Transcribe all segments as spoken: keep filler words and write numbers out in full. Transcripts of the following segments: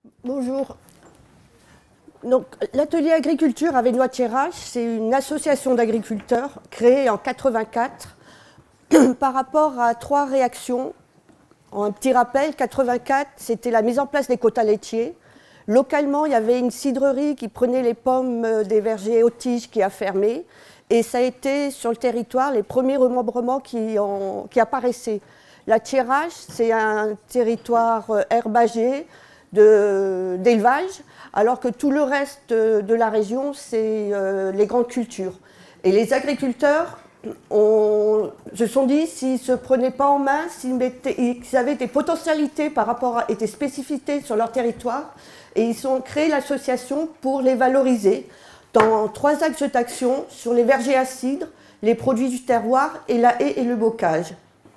Bonjour. Donc, l'atelier agriculture Avesnois-Thiérache, c'est une association d'agriculteurs créée en quatre-vingt-quatre par rapport à trois réactions. En un petit rappel, quatre-vingt-quatre, c'était la mise en place des quotas laitiers. Localement, il y avait une cidrerie qui prenait les pommes des vergers Autige qui a fermé. Et ça a été sur le territoire les premiers remembrements qui, ont, qui apparaissaient. La Thiérache, c'est un territoire herbagé, d'élevage, alors que tout le reste de la région, c'est euh, les grandes cultures. Et les agriculteurs ont, se sont dit, s'ils ne se prenaient pas en main, s'ils avaient des potentialités par rapport à et des spécificités sur leur territoire, et ils ont créé l'association pour les valoriser dans trois axes d'action sur les vergers à cidre, les produits du terroir et la haie et le bocage.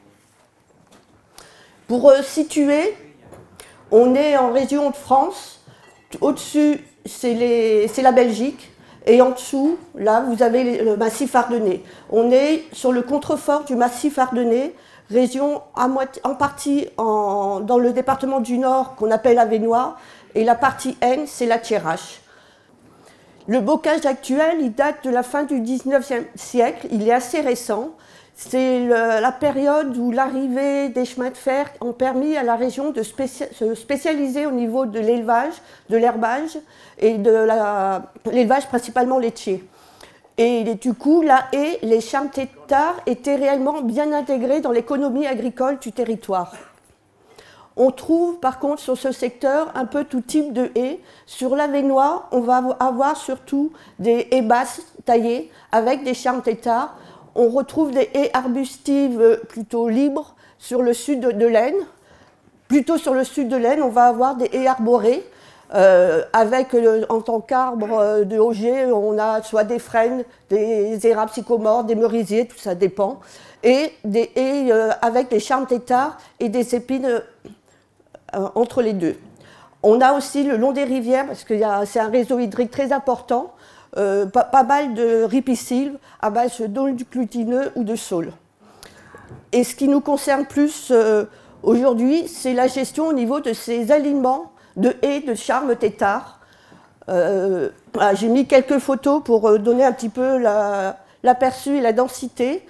Pour euh, situer, on est en région de France, au-dessus c'est la Belgique, et en dessous, là vous avez le massif ardennais. On est sur le contrefort du massif ardennais, région à moitié, en partie en, dans le département du Nord qu'on appelle Avesnois, et la partie N c'est la Thiérache. Le bocage actuel, il date de la fin du dix-neuvième siècle, il est assez récent. C'est la période où l'arrivée des chemins de fer ont permis à la région de spécia se spécialiser au niveau de l'élevage, de l'herbage et de l'élevage principalement laitier. Et du coup, la haie, les charmes têtards étaient réellement bien intégrés dans l'économie agricole du territoire. On trouve par contre sur ce secteur un peu tout type de haies. Sur l'Avesnois, on va avoir surtout des haies basses taillées avec des charmes têtards. On retrouve des haies arbustives plutôt libres sur le sud de l'Aisne. Plutôt sur le sud de l'Aisne, on va avoir des haies arborées. Euh, avec, euh, en tant qu'arbre de Auger, on a soit des frênes, des érables sycomores, des merisiers, tout ça dépend. Et des haies euh, avec des charmes têtards et des épines euh, entre les deux. On a aussi le long des rivières, parce que c'est un réseau hydrique très important, Euh, pas, pas mal de ripisylves à base d'aulne-glutineux ou de saule. Et ce qui nous concerne plus euh, aujourd'hui, c'est la gestion au niveau de ces alignements de haies de charmes têtards. Euh, voilà, j'ai mis quelques photos pour donner un petit peu l'aperçu la, et la densité.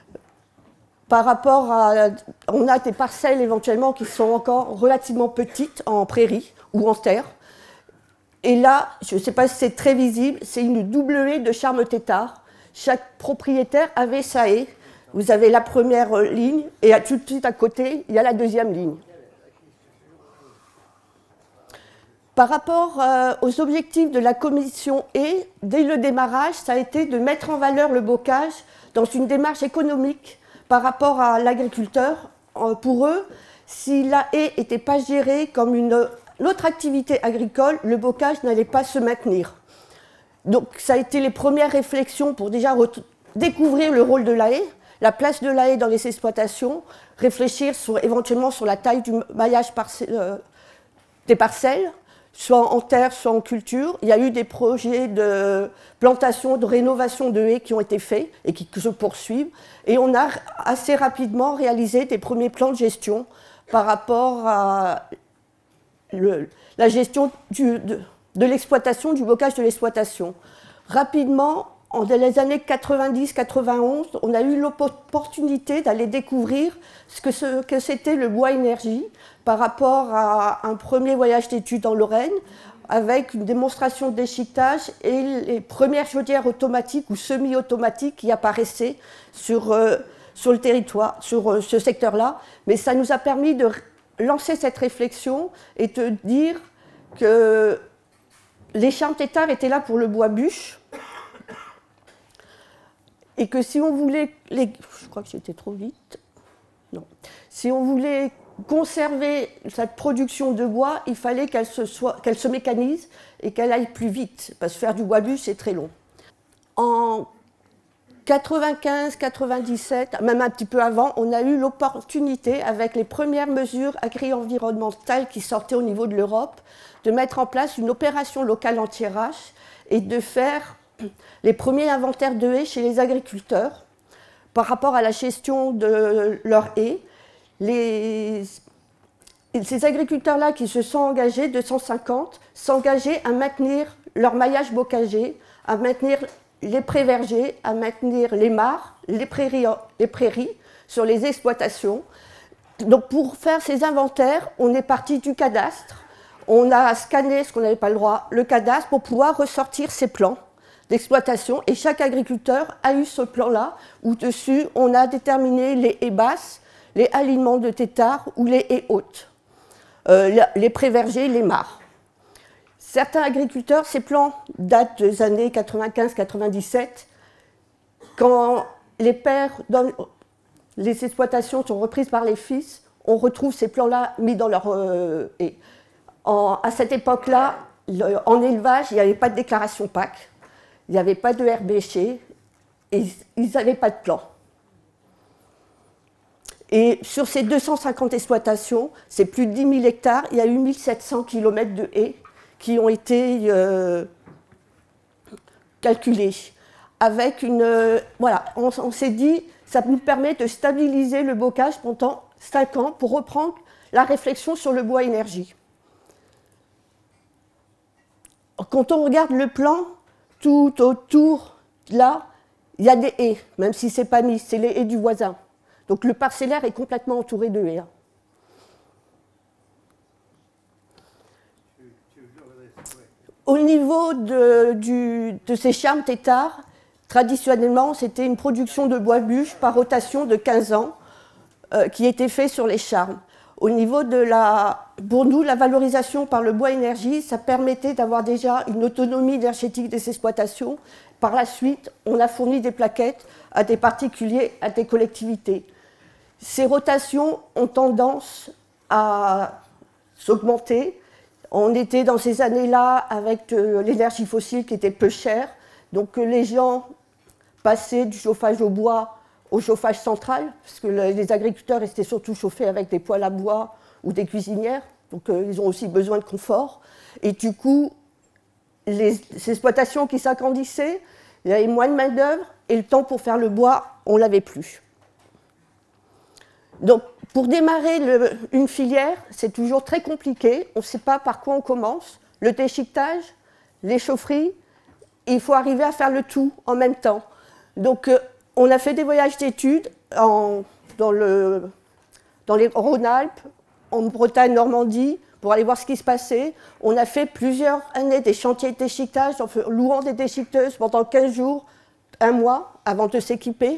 Par rapport à... On a des parcelles éventuellement qui sont encore relativement petites en prairie ou en terre. Et là, je ne sais pas si c'est très visible, c'est une double haie de charmes têtards. Chaque propriétaire avait sa haie. Vous avez la première ligne et tout de suite à côté, il y a la deuxième ligne. Par rapport euh, aux objectifs de la commission haie, dès le démarrage, ça a été de mettre en valeur le bocage dans une démarche économique par rapport à l'agriculteur. Pour eux, si la haie n'était pas gérée comme une autre activité agricole, le bocage n'allait pas se maintenir. Donc ça a été les premières réflexions pour déjà découvrir le rôle de la haie, la place de la haie dans les exploitations, réfléchir sur, éventuellement sur la taille du maillage parce, euh, des parcelles, soit en terre, soit en culture. Il y a eu des projets de plantation, de rénovation de haies qui ont été faits et qui se poursuivent. Et on a assez rapidement réalisé des premiers plans de gestion par rapport à Le, la gestion du, de, de l'exploitation, du bocage de l'exploitation. Rapidement, en les années quatre-vingt-dix quatre-vingt-onze, on a eu l'opportunité d'aller découvrir ce que, ce que c'était le bois énergie par rapport à un premier voyage d'études en Lorraine avec une démonstration de déchiquetage et les premières chaudières automatiques ou semi-automatiques qui apparaissaient sur, euh, sur le territoire, sur euh, ce secteur-là. Mais ça nous a permis de lancer cette réflexion et te dire que les charmes têtards étaient là pour le bois bûche et que si on voulait, les, je crois que j'étais trop vite, non, si on voulait conserver cette production de bois, il fallait qu'elle se, soit, qu'elle se mécanise et qu'elle aille plus vite, parce que faire du bois bûche c'est très long. En quatre-vingt-quinze quatre-vingt-dix-sept, même un petit peu avant, on a eu l'opportunité, avec les premières mesures agri-environnementales qui sortaient au niveau de l'Europe, de mettre en place une opération locale en Thiérache et de faire les premiers inventaires de haies chez les agriculteurs par rapport à la gestion de leurs haies. Les, ces agriculteurs-là qui se sont engagés, deux cent cinquante, s'engageaient à maintenir leur maillage bocager, à maintenir les prés vergers, à maintenir les mares, les prairies, les prairies sur les exploitations. Donc pour faire ces inventaires, on est parti du cadastre. On a scanné, ce qu'on n'avait pas le droit, le cadastre pour pouvoir ressortir ces plans d'exploitation. Et chaque agriculteur a eu ce plan-là, où dessus, on a déterminé les haies basses, les alignements de têtards ou les haies hautes, euh, les prés vergers, les mares. Certains agriculteurs, ces plans datent des années quatre-vingt-quinze quatre-vingt-dix-sept, quand les pères donnent, les exploitations sont reprises par les fils, on retrouve ces plans-là mis dans leur euh, haies. En, à cette époque-là, en élevage, il n'y avait pas de déclaration P A C, il n'y avait pas de R B Ch, et ils n'avaient pas de plan. Et sur ces deux cent cinquante exploitations, c'est plus de dix mille hectares, il y a eu mille sept cents kilomètres de haies qui ont été euh, calculés. Avec une, euh, voilà, on, on s'est dit, ça nous permet de stabiliser le bocage pendant cinq ans pour reprendre la réflexion sur le bois énergie. Quand on regarde le plan, tout autour, là, il y a des haies, même si ce n'est pas mis, c'est les haies du voisin. Donc le parcellaire est complètement entouré de haies. Au niveau de, du, de ces charmes têtards, traditionnellement, c'était une production de bois bûche par rotation de quinze ans euh, qui était fait sur les charmes. Au niveau de la, pour nous, la valorisation par le bois énergie, ça permettait d'avoir déjà une autonomie énergétique des exploitations. Par la suite, on a fourni des plaquettes à des particuliers, à des collectivités. Ces rotations ont tendance à s'augmenter. On était dans ces années-là avec l'énergie fossile qui était peu chère. Donc les gens passaient du chauffage au bois au chauffage central, parce que les agriculteurs étaient surtout chauffés avec des poêles à bois ou des cuisinières, donc euh, ils ont aussi besoin de confort. Et du coup, les, les exploitations qui s'agrandissaient, il y avait moins de main-d'œuvre, et le temps pour faire le bois, on ne l'avait plus. Donc, pour démarrer le, une filière, c'est toujours très compliqué, on ne sait pas par quoi on commence. Le déchiquetage, les chaufferies, il faut arriver à faire le tout en même temps. Donc, euh, on a fait des voyages d'études dans, le, dans les Rhône-Alpes, en Bretagne, Normandie, pour aller voir ce qui se passait. On a fait plusieurs années des chantiers de déchiquetage, en louant des déchiqueteuses pendant quinze jours, un mois, avant de s'équiper.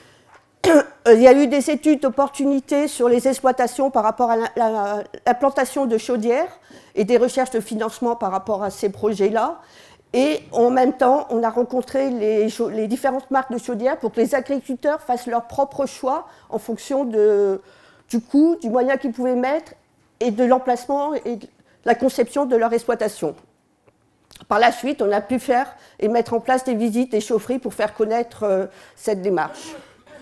Il y a eu des études d'opportunité sur les exploitations par rapport à l'implantation de chaudières et des recherches de financement par rapport à ces projets-là. Et en même temps, on a rencontré les, les différentes marques de chaudières pour que les agriculteurs fassent leur propre choix en fonction de, du coût, du moyen qu'ils pouvaient mettre et de l'emplacement et de la conception de leur exploitation. Par la suite, on a pu faire et mettre en place des visites et chaufferies pour faire connaître euh, cette démarche.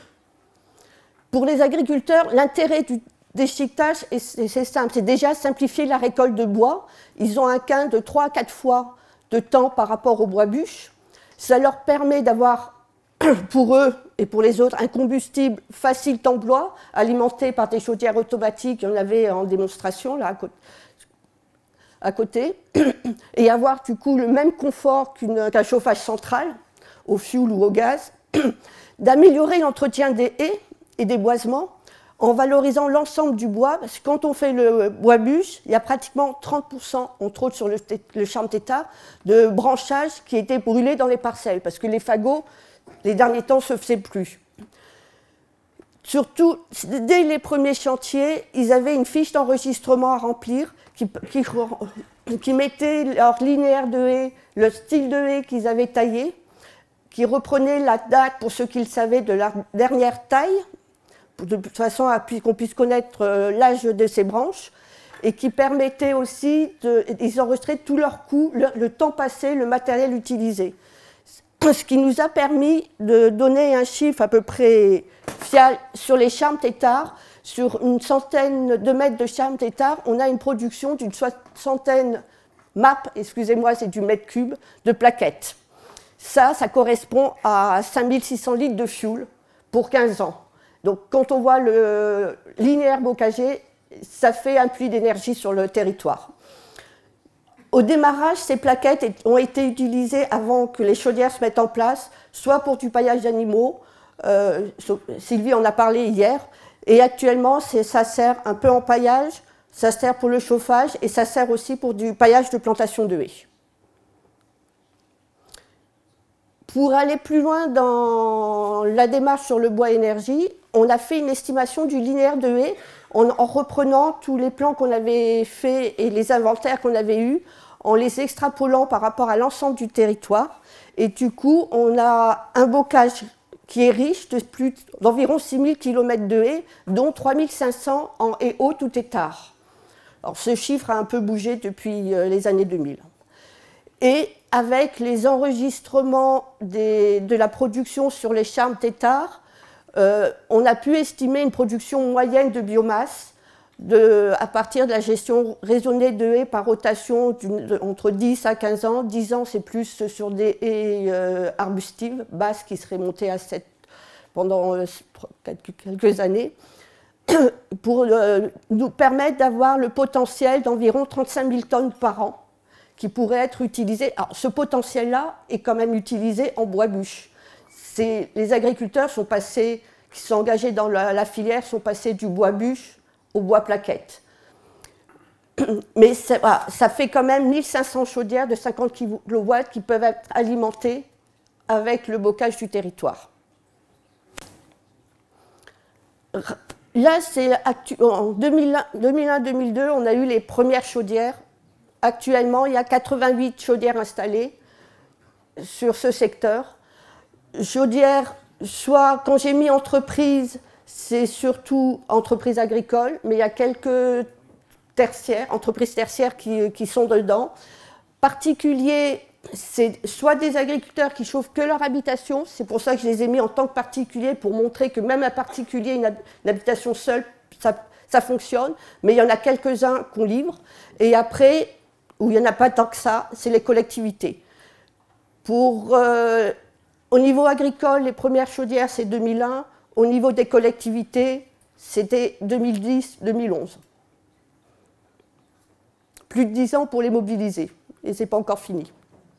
Pour les agriculteurs, l'intérêt du déchiquetage, c'est simple, c'est déjà simplifier la récolte de bois. Ils ont un gain de trois à quatre fois de temps par rapport au bois bûche. Ça leur permet d'avoir, pour eux et pour les autres, un combustible facile d'emploi, alimenté par des chaudières automatiques, il y en avait en démonstration là à côté, et avoir du coup le même confort qu'un chauffage central, au fioul ou au gaz, d'améliorer l'entretien des haies et des boisements, en valorisant l'ensemble du bois, parce que quand on fait le bois bûche, il y a pratiquement trente pour cent, entre autres sur le, le charme têtard, de branchage qui était brûlé dans les parcelles, parce que les fagots, les derniers temps, ne se faisaient plus. Surtout, dès les premiers chantiers, ils avaient une fiche d'enregistrement à remplir qui, qui, qui mettait leur linéaire de haie, le style de haie qu'ils avaient taillé, qui reprenait la date, pour ceux qui le savaient, de leur dernière taille, de façon à qu'on puisse connaître l'âge de ces branches, et qui permettait aussi, de, ils enregistraient tous leurs coûts, le, le temps passé, le matériel utilisé. Ce qui nous a permis de donner un chiffre à peu près fiable sur les charmes têtards. Sur une centaine de mètres de charmes têtards, on a une production d'une soixantaine M A P, excusez-moi, c'est du mètre cube, de plaquettes. Ça, ça correspond à cinq mille six cents litres de fioul pour quinze ans. Donc, quand on voit le linéaire bocager, ça fait un puits d'énergie sur le territoire. Au démarrage, ces plaquettes ont été utilisées avant que les chaudières se mettent en place, soit pour du paillage d'animaux, euh, Sylvie en a parlé hier, et actuellement ça sert un peu en paillage, ça sert pour le chauffage et ça sert aussi pour du paillage de plantation de haies. Pour aller plus loin dans la démarche sur le bois énergie, on a fait une estimation du linéaire de haies en, en reprenant tous les plans qu'on avait faits et les inventaires qu'on avait eus, en les extrapolant par rapport à l'ensemble du territoire. Et du coup, on a un bocage qui est riche de plus d'environ six mille kilomètres de haies, dont trois mille cinq cents en haies hautes ou têtards. Alors, ce chiffre a un peu bougé depuis les années deux mille. Et avec les enregistrements des, de la production sur les charmes têtards, euh, on a pu estimer une production moyenne de biomasse de, à partir de la gestion raisonnée de haies par rotation de, entre dix à quinze ans. dix ans, c'est plus sur des haies euh, arbustives, basses, qui seraient montées à sept pendant euh, quelques années, pour euh, nous permettre d'avoir le potentiel d'environ trente-cinq mille tonnes par an qui pourrait être utilisé. Alors, ce potentiel-là est quand même utilisé en bois-bûche. Les agriculteurs sont passés, qui sont engagés dans la, la filière sont passés du bois-bûche au bois-plaquette. Mais voilà, ça fait quand même mille cinq cents chaudières de cinquante kilowatts qui peuvent être alimentées avec le bocage du territoire. Là, c'est en deux mille un deux mille deux, on a eu les premières chaudières. Actuellement, il y a quatre-vingt-huit chaudières installées sur ce secteur. Chaudières, soit quand j'ai mis entreprise, c'est surtout entreprises agricoles, mais il y a quelques tertiaires, entreprises tertiaires qui, qui sont dedans. Particuliers, c'est soit des agriculteurs qui chauffent que leur habitation, c'est pour ça que je les ai mis en tant que particuliers, pour montrer que même un particulier, une, une habitation seule, ça, ça fonctionne, mais il y en a quelques-uns qu'on livre. Et après, où il n'y en a pas tant que ça, c'est les collectivités. Pour, euh, au niveau agricole, les premières chaudières, c'est deux mille un. Au niveau des collectivités, c'était deux mille dix deux mille onze. Plus de dix ans pour les mobiliser. Et ce n'est pas encore fini.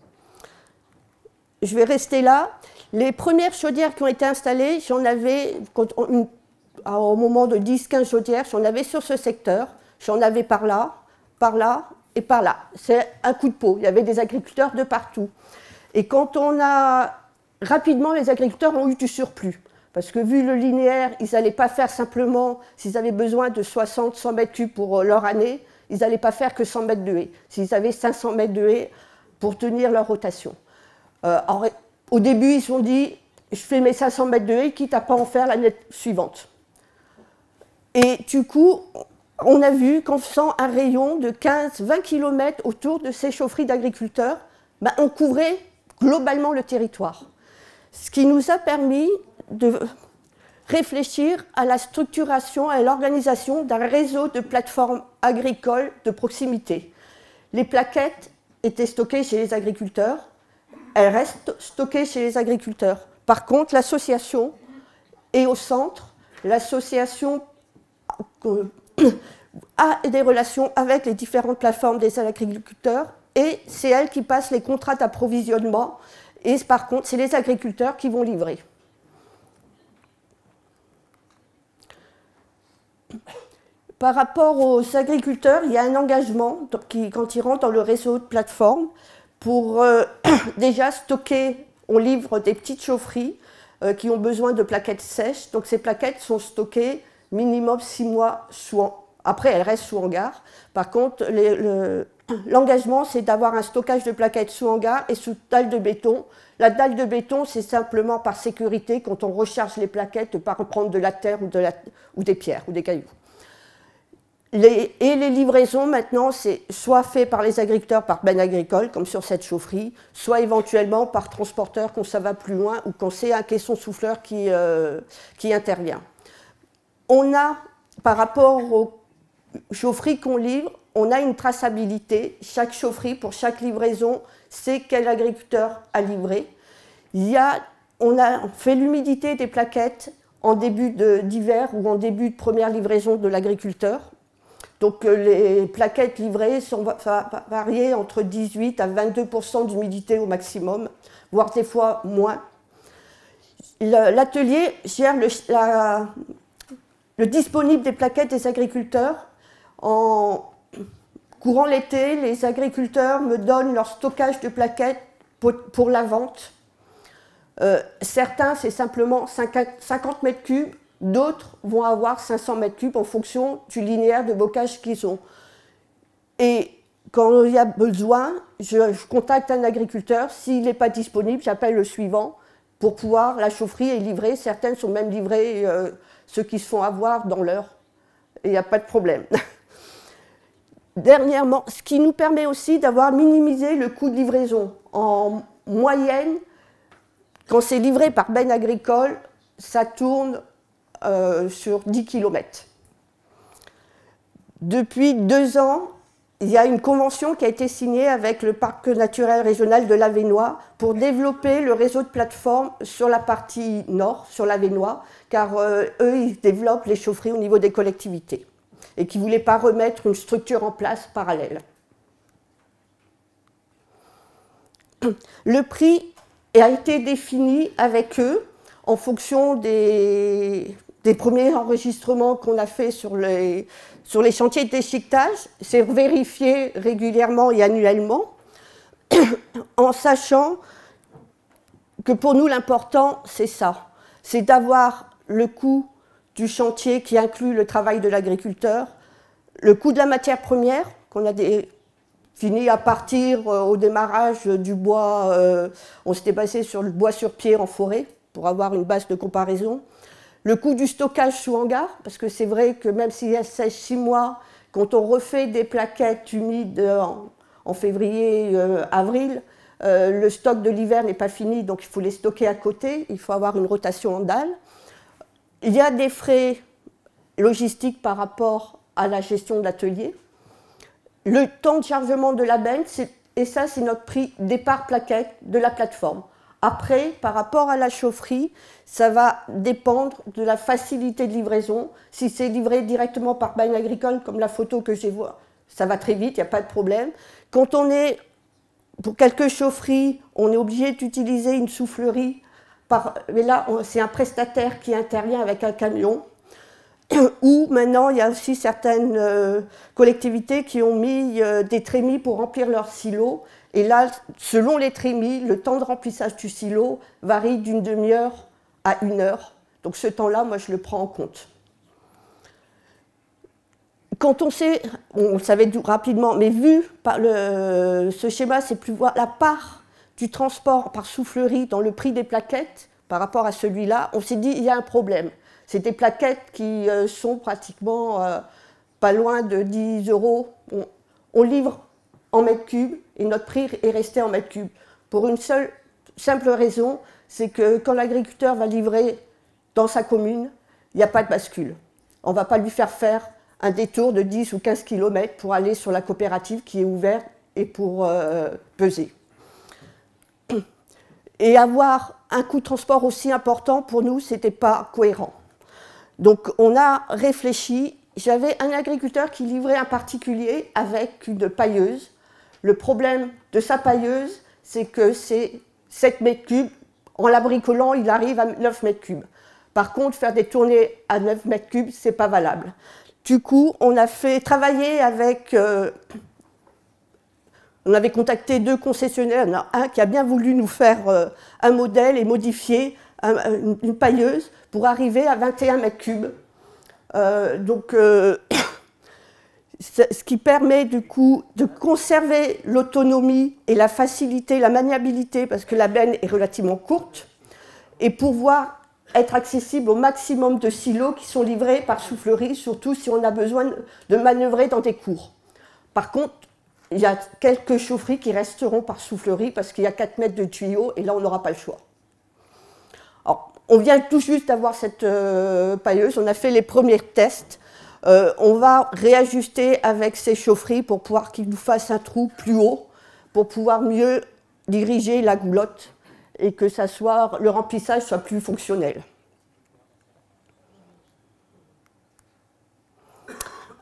Je vais rester là. Les premières chaudières qui ont été installées, j'en avais, quand on, au moment de dix quinze chaudières, j'en avais sur ce secteur. J'en avais par là, par là, et par là. C'est un coup de peau. Il y avait des agriculteurs de partout. Et quand on a... Rapidement, les agriculteurs ont eu du surplus. Parce que vu le linéaire, ils n'allaient pas faire simplement... S'ils avaient besoin de soixante à cent mètres cubes pour leur année, ils n'allaient pas faire que cent mètres de haies. S'ils avaient cinq cents mètres de haies pour tenir leur rotation. Euh, alors, au début, ils se sont dit, je fais mes cinq cents mètres de haies, quitte à ne pas en faire l'année suivante. Et du coup... On a vu qu'en faisant un rayon de quinze à vingt kilomètres autour de ces chaufferies d'agriculteurs, ben on couvrait globalement le territoire. Ce qui nous a permis de réfléchir à la structuration et à l'organisation d'un réseau de plateformes agricoles de proximité. Les plaquettes étaient stockées chez les agriculteurs, elles restent stockées chez les agriculteurs. Par contre, l'association est au centre, l'association a des relations avec les différentes plateformes des agriculteurs et c'est elle qui passe les contrats d'approvisionnement et par contre c'est les agriculteurs qui vont livrer. Par rapport aux agriculteurs, il y a un engagement qui, quand ils rentrent dans le réseau de plateformes pour euh, déjà stocker, on livre des petites chaufferies euh, qui ont besoin de plaquettes sèches, donc ces plaquettes sont stockées minimum six mois sous, après elles restent sous hangar. Par contre, l'engagement le, c'est d'avoir un stockage de plaquettes sous hangar et sous dalle de béton. La dalle de béton, c'est simplement par sécurité, quand on recharge les plaquettes, de ne pas reprendre de la terre ou, de la, ou des pierres ou des cailloux. Les, et les livraisons, maintenant, c'est soit fait par les agriculteurs, par Ben Agricole, comme sur cette chaufferie, soit éventuellement par transporteur quand ça va plus loin ou quand c'est un caisson souffleur qui, euh, qui intervient. On a, par rapport aux chaufferies qu'on livre, on a une traçabilité. Chaque chaufferie, pour chaque livraison, sait quel agriculteur a livré. Il y a, on a fait l'humidité des plaquettes en début d'hiver ou en début de première livraison de l'agriculteur. Donc les plaquettes livrées sont variées entre dix-huit à vingt-deux pour cent d'humidité au maximum, voire des fois moins. L'atelier gère le, la, le disponible des plaquettes des agriculteurs. En courant l'été, les agriculteurs me donnent leur stockage de plaquettes pour, pour la vente. Euh, certains, c'est simplement cinquante mètres cubes. D'autres vont avoir cinq cents mètres cubes en fonction du linéaire de bocage qu'ils ont. Et quand il y a besoin, je, je contacte un agriculteur. S'il n'est pas disponible, j'appelle le suivant pour pouvoir, la chaufferie est livrée. Certaines sont même livrées, euh, ceux qui se font avoir dans l'heure. Et il n'y a pas de problème. Dernièrement, ce qui nous permet aussi d'avoir minimisé le coût de livraison. En moyenne, quand c'est livré par Ben Agricole, ça tourne Euh, sur dix kilomètres. Depuis deux ans, il y a une convention qui a été signée avec le parc naturel régional de l'Avesnois pour développer le réseau de plateformes sur la partie nord, sur l'Avesnois, car euh, eux, ils développent les chaufferies au niveau des collectivités et qui ne voulaient pas remettre une structure en place parallèle. Le prix a été défini avec eux en fonction des, des premiers enregistrements qu'on a fait sur les, sur les chantiers de déchiquetage. C'est vérifié régulièrement et annuellement, en sachant que pour nous, l'important, c'est ça. C'est d'avoir le coût du chantier qui inclut le travail de l'agriculteur, le coût de la matière première, qu'on a des, fini à partir euh, au démarrage du bois, euh, on s'était basé sur le bois sur pied en forêt, pour avoir une base de comparaison. Le coût du stockage sous hangar, parce que c'est vrai que même s'il y a six mois, quand on refait des plaquettes humides en, en février, euh, avril, euh, le stock de l'hiver n'est pas fini, donc il faut les stocker à côté, il faut avoir une rotation en dalle. Il y a des frais logistiques par rapport à la gestion de l'atelier. Le temps de chargement de la benne, et ça c'est notre prix départ plaquette de la plateforme. Après, par rapport à la chaufferie, ça va dépendre de la facilité de livraison. Si c'est livré directement par Ben Agricole, comme la photo que j'ai vue, ça va très vite, il n'y a pas de problème. Quand on est, pour quelques chaufferies, on est obligé d'utiliser une soufflerie. Par, mais là, c'est un prestataire qui intervient avec un camion. Ou maintenant, il y a aussi certaines euh, collectivités qui ont mis euh, des trémies pour remplir leurs silos. Et là, selon les trémies, le temps de remplissage du silo varie d'une demi-heure à une heure. Donc ce temps-là, moi, je le prends en compte. Quand on sait, on le savait rapidement, mais vu par le, ce schéma, c'est plus voir la part du transport par soufflerie dans le prix des plaquettes par rapport à celui-là, on s'est dit il y a un problème. C'est des plaquettes qui euh, sont pratiquement euh, pas loin de dix euros. On, on livre en mètres cubes et notre prix est resté en mètres cubes. Pour une seule simple raison, c'est que quand l'agriculteur va livrer dans sa commune, il n'y a pas de bascule. On ne va pas lui faire faire un détour de dix ou quinze kilomètres pour aller sur la coopérative qui est ouverte et pour euh, peser. Et avoir un coût de transport aussi important, pour nous, ce n'était pas cohérent. Donc on a réfléchi. J'avais un agriculteur qui livrait un particulier avec une pailleuse. Le problème de sa pailleuse, c'est que c'est sept mètres cubes. En la bricolant, il arrive à neuf mètres cubes. Par contre, faire des tournées à neuf mètres cubes, ce n'est pas valable. Du coup, on a fait travailler avec... Euh, on avait contacté deux concessionnaires. Il y en a un qui a bien voulu nous faire euh, un modèle et modifier un, une, une pailleuse pour arriver à vingt et un mètres cubes. Euh, donc... Euh, ce qui permet du coup de conserver l'autonomie et la facilité, la maniabilité, parce que la benne est relativement courte, et pouvoir être accessible au maximum de silos qui sont livrés par soufflerie, surtout si on a besoin de manœuvrer dans des cours. Par contre, il y a quelques chaufferies qui resteront par soufflerie parce qu'il y a quatre mètres de tuyaux, et là on n'aura pas le choix. Alors, on vient tout juste d'avoir cette euh, pailleuse, on a fait les premiers tests. Euh, on va réajuster avec ces chaufferies pour pouvoir qu'ils nous fassent un trou plus haut, pour pouvoir mieux diriger la goulotte et que ça soit, le remplissage soit plus fonctionnel.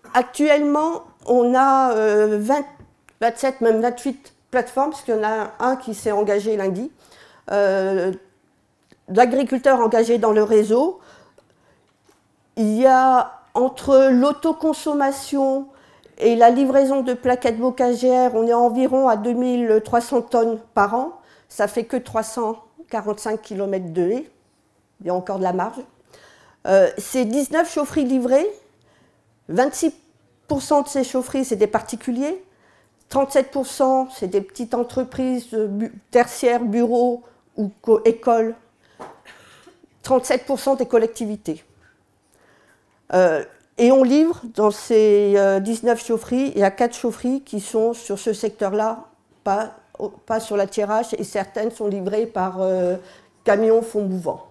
actuellement, on a euh, vingt, vingt-sept, même vingt-huit plateformes, parce qu'il y en a un qui s'est engagé lundi, euh, d'agriculteurs engagés dans le réseau. Il y a entre l'autoconsommation et la livraison de plaquettes bocagères, on est environ à deux mille trois cents tonnes par an. Ça fait que trois cent quarante-cinq kilomètres de haies. Il y a encore de la marge. Euh, c'est dix-neuf chaufferies livrées. vingt-six pour cent de ces chaufferies, c'est des particuliers. trente-sept pour cent, c'est des petites entreprises bu tertiaires, bureaux ou écoles. trente-sept pour cent des collectivités. Euh, et on livre dans ces euh, dix-neuf chaufferies, il y a quatre chaufferies qui sont sur ce secteur-là, pas, pas sur l'attirage, et certaines sont livrées par euh, camions fond mouvant.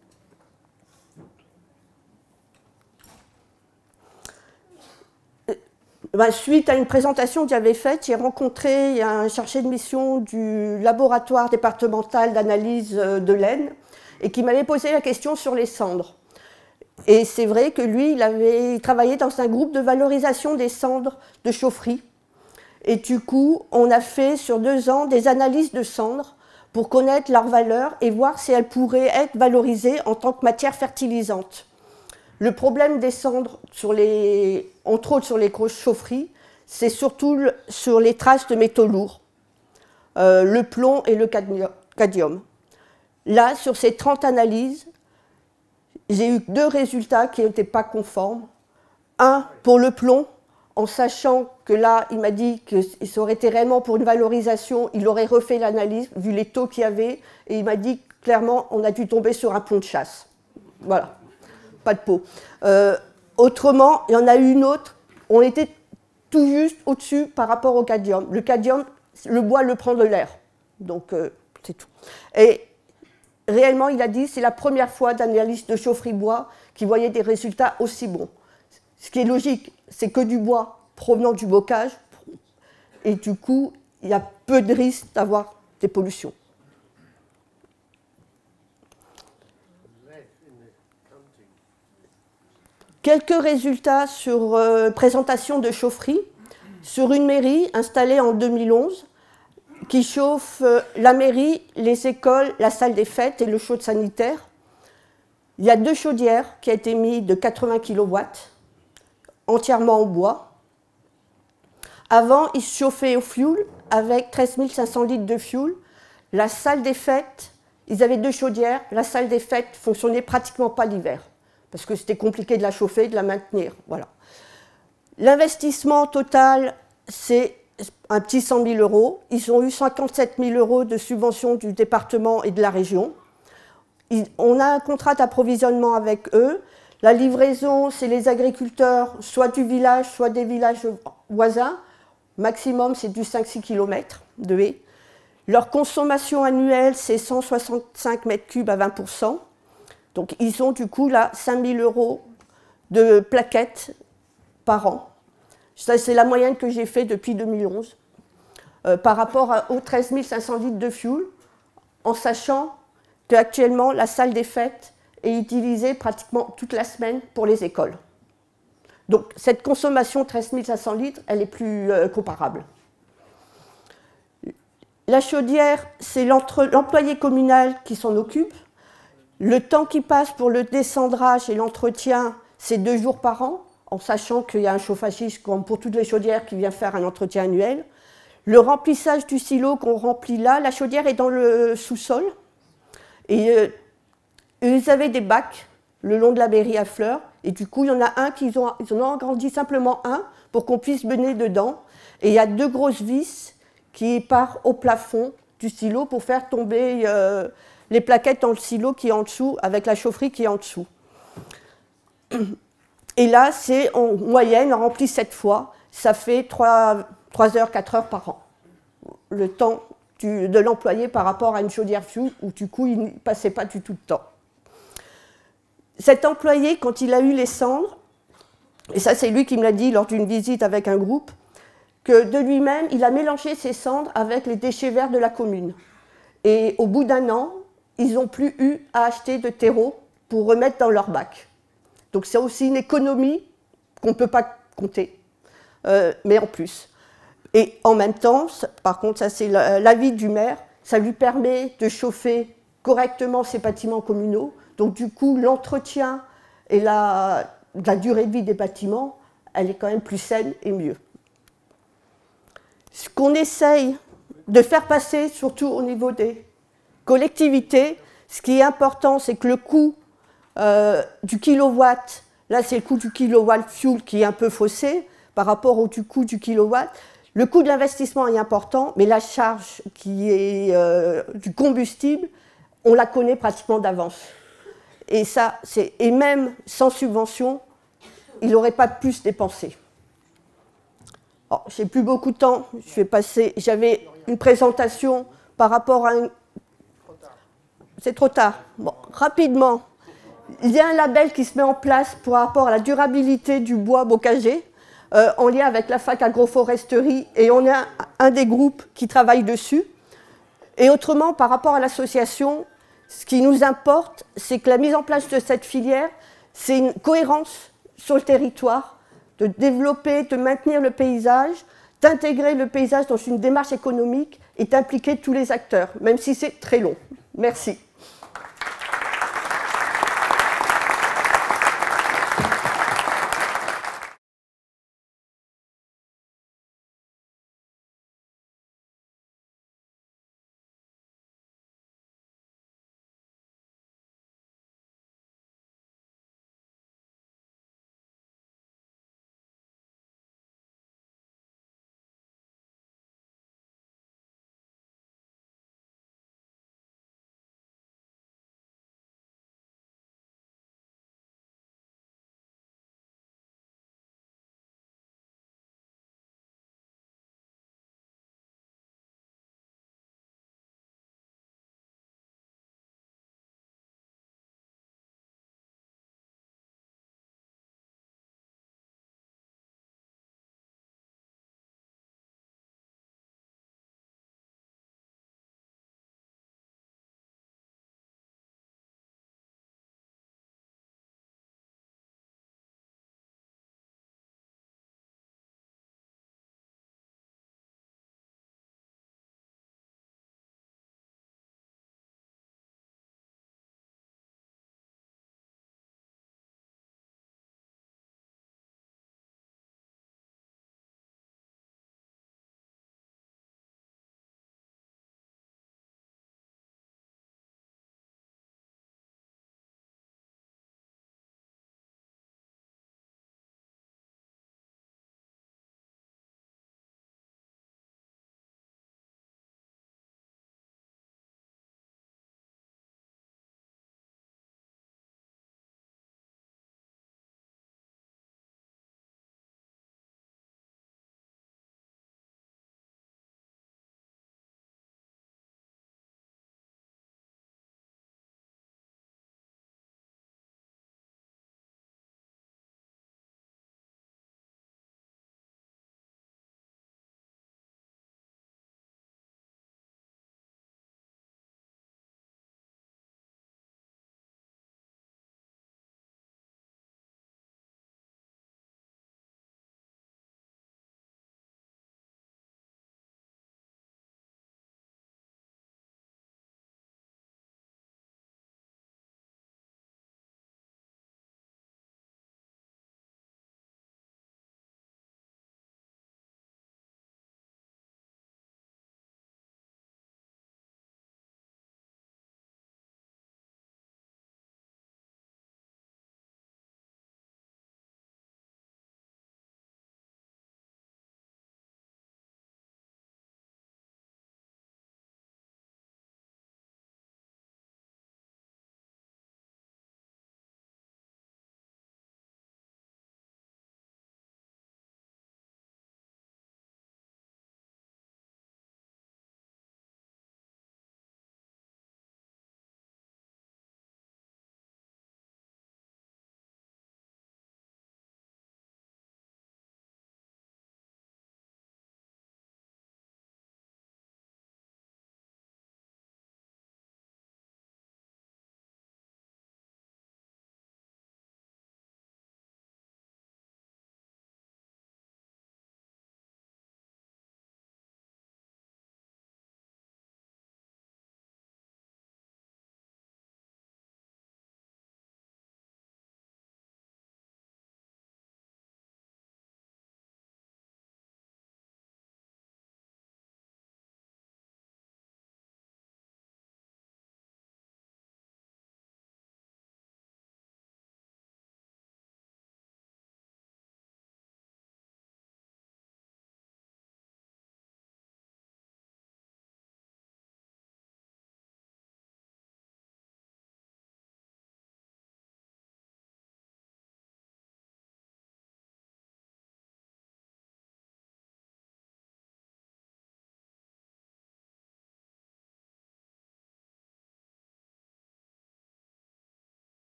Ben, suite à une présentation que j'avais faite, j'ai rencontré un chargé de mission du laboratoire départemental d'analyse de l'Aisne et qui m'avait posé la question sur les cendres. Et c'est vrai que lui, il avait travaillé dans un groupe de valorisation des cendres de chaufferie. Et du coup, on a fait sur deux ans des analyses de cendres pour connaître leur valeur et voir si elles pourraient être valorisées en tant que matière fertilisante. Le problème des cendres, sur les, entre autres sur les grosses chaufferies, c'est surtout sur les traces de métaux lourds, euh, le plomb et le cadmium. Là, sur ces trente analyses, j'ai eu deux résultats qui n'étaient pas conformes. Un, pour le plomb, en sachant que là, il m'a dit que ça aurait été réellement pour une valorisation, il aurait refait l'analyse, vu les taux qu'il y avait, et il m'a dit clairement, on a dû tomber sur un plomb de chasse. Voilà, pas de peau. Euh, autrement, il y en a eu une autre, on était tout juste au-dessus par rapport au cadmium. Le cadmium, le bois le prend de l'air, donc euh, c'est tout. Et réellement, il a dit, c'est la première fois d'analyse de chaufferie bois qui voyait des résultats aussi bons. Ce qui est logique, c'est que du bois provenant du bocage, et du coup, il y a peu de risques d'avoir des pollutions. Quelques résultats sur euh, présentation de chaufferie sur une mairie installée en deux mille onze, qui chauffe la mairie, les écoles, la salle des fêtes et le chaude sanitaire. Il y a deux chaudières qui ont été mises de quatre-vingts kilowatts, entièrement en bois. Avant, ils se chauffaient au fioul avec treize mille cinq cents litres de fioul. La salle des fêtes, ils avaient deux chaudières. La salle des fêtes fonctionnait pratiquement pas l'hiver, parce que c'était compliqué de la chauffer, de la maintenir. Voilà. L'investissement total, c'est un petit cent mille euros. Ils ont eu cinquante-sept mille euros de subvention du département et de la région. Ils, on a un contrat d'approvisionnement avec eux. La livraison, c'est les agriculteurs, soit du village, soit des villages voisins. Maximum, c'est du cinq à six kilomètres de haies. Leur consommation annuelle, c'est cent soixante-cinq mètres cubes à vingt pour cent. Donc, ils ont du coup là cinq mille euros de plaquettes par an. Ça, c'est la moyenne que j'ai faite depuis deux mille onze, euh, par rapport à, aux treize mille cinq cents litres de fioul, en sachant qu'actuellement, la salle des fêtes est utilisée pratiquement toute la semaine pour les écoles. Donc, cette consommation de treize mille cinq cents litres, elle est plus euh, comparable. La chaudière, c'est l'employé communal qui s'en occupe. Le temps qui passe pour le descendrage et l'entretien, c'est deux jours par an, en sachant qu'il y a un chauffagiste, comme pour toutes les chaudières, qui vient faire un entretien annuel. Le remplissage du silo qu'on remplit là, la chaudière est dans le sous-sol. Et euh, ils avaient des bacs le long de la mairie à Fleurs. Et du coup, il y en a un qui ils ont, ils en ont agrandi simplement un pour qu'on puisse mener dedans. Et il y a deux grosses vis qui partent au plafond du silo pour faire tomber euh, les plaquettes dans le silo qui est en dessous, avec la chaufferie qui est en dessous. Et là, c'est en moyenne, on remplit sept fois, ça fait trois heures, quatre heures par an. Le temps du, de l'employé par rapport à une chaudière fioul où du coup, il ne passait pas du tout de temps. Cet employé, quand il a eu les cendres, et ça c'est lui qui me l'a dit lors d'une visite avec un groupe, que de lui-même, il a mélangé ses cendres avec les déchets verts de la commune. Et au bout d'un an, ils n'ont plus eu à acheter de terreau pour remettre dans leur bac. Donc c'est aussi une économie qu'on ne peut pas compter, euh, mais en plus. Et en même temps, par contre, ça c'est l'avis du maire, ça lui permet de chauffer correctement ses bâtiments communaux. Donc du coup, l'entretien et la, la durée de vie des bâtiments, elle est quand même plus saine et mieux. Ce qu'on essaye de faire passer, surtout au niveau des collectivités, ce qui est important, c'est que le coût euh, du kilowatt, là c'est le coût du kilowatt fuel qui est un peu faussé par rapport au du coût du kilowatt. Le coût de l'investissement est important, mais la charge qui est euh, du combustible, on la connaît pratiquement d'avance. Et ça, c'est, et même sans subvention, il n'aurait pas plus dépensé. Oh, je n'ai plus beaucoup de temps, je vais passer. J'avais une présentation par rapport à une... C'est trop tard. Bon, rapidement, il y a un label qui se met en place par rapport à la durabilité du bois bocagé, euh, en lien avec la fac agroforesterie, et on est un, un des groupes qui travaille dessus. Et autrement, par rapport à l'association, ce qui nous importe, c'est que la mise en place de cette filière, c'est une cohérence sur le territoire, de développer, de maintenir le paysage, d'intégrer le paysage dans une démarche économique et d'impliquer tous les acteurs, même si c'est très long. Merci.